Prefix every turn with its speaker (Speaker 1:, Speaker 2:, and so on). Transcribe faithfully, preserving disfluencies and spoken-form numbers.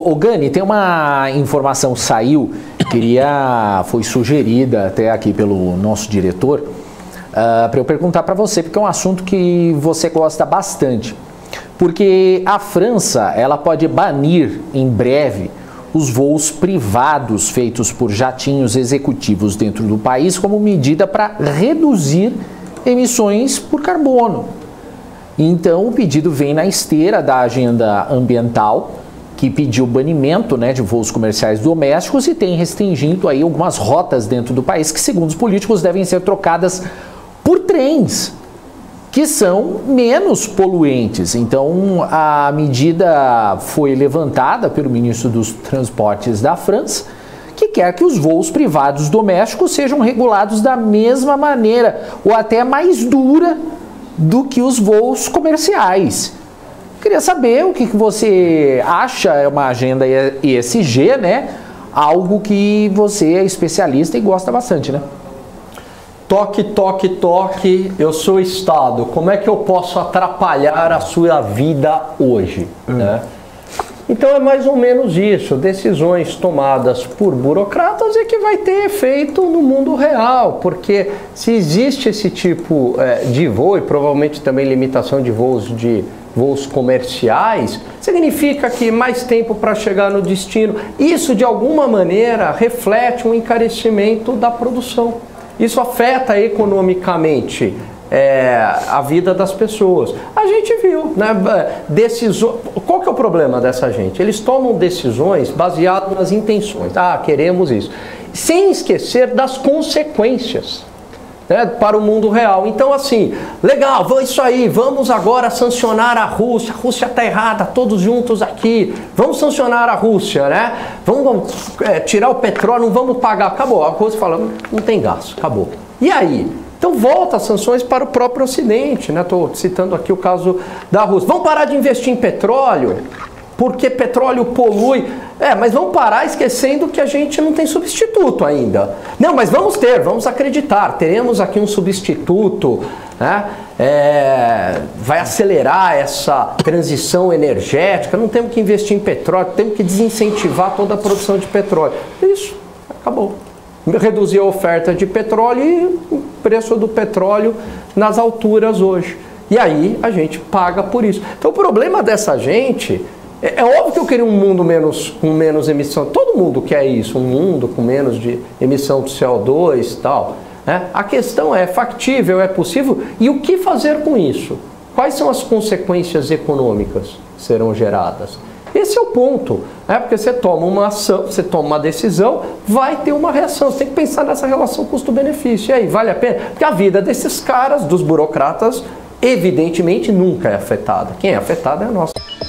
Speaker 1: Ô Gani, tem uma informação que saiu, queria, foi sugerida até aqui pelo nosso diretor, uh, para eu perguntar para você, porque é um assunto que você gosta bastante. Porque a França, ela pode banir em breve os voos privados feitos por jatinhos executivos dentro do país como medida para reduzir emissões por carbono. Então o pedido vem na esteira da agenda ambiental, que pediu banimento, né, de voos comerciais domésticos e tem restringido aí algumas rotas dentro do país que, segundo os políticos, devem ser trocadas por trens, que são menos poluentes. Então a medida foi levantada pelo ministro dos Transportes da França, que quer que os voos privados domésticos sejam regulados da mesma maneira ou até mais dura do que os voos comerciais. Queria saber o que você acha, é uma agenda E S G, né? Algo que você é especialista e gosta bastante, né?
Speaker 2: Toque, toque, toque, eu sou Estado, como é que eu posso atrapalhar a sua vida hoje? Hum. Né? Então é mais ou menos isso, decisões tomadas por burocratas é que vai ter efeito no mundo real, porque se existe esse tipo é, de voo e provavelmente também limitação de voos de voos comerciais, significa que mais tempo para chegar no destino. Isso de alguma maneira reflete um encarecimento da produção. Isso afeta economicamente é, a vida das pessoas. A gente viu, né? Decisões. Qual que é o problema dessa gente? Eles tomam decisões baseadas nas intenções. Ah, queremos isso. Sem esquecer das consequências, né, para o mundo real. Então, assim, legal, isso aí, vamos agora sancionar a Rússia. A Rússia está errada, todos juntos aqui. Vamos sancionar a Rússia, né? Vamos é, tirar o petróleo, não vamos pagar. Acabou. A Rússia fala, não tem gás, acabou. E aí? Então volta as sanções para o próprio Ocidente, né? Estou citando aqui o caso da Rússia. Vamos parar de investir em petróleo, porque petróleo polui. É, mas vamos parar esquecendo que a gente não tem substituto ainda. Não, mas vamos ter, vamos acreditar. Teremos aqui um substituto, né? É, vai acelerar essa transição energética. Não temos que investir em petróleo, temos que desincentivar toda a produção de petróleo. Isso, acabou. Reduzir a oferta de petróleo e o preço do petróleo nas alturas hoje. E aí a gente paga por isso. Então o problema dessa gente... É óbvio que eu queria um mundo menos, com menos emissão. Todo mundo quer isso, um mundo com menos de emissão de C O dois e tal. Né? A questão é factível, é possível? E o que fazer com isso? Quais são as consequências econômicas que serão geradas? Esse é o ponto. Né? Porque você toma uma ação, você toma uma decisão, vai ter uma reação. Você tem que pensar nessa relação custo-benefício. E aí, vale a pena? Porque a vida desses caras, dos burocratas, evidentemente nunca é afetada. Quem é afetada é a nossa.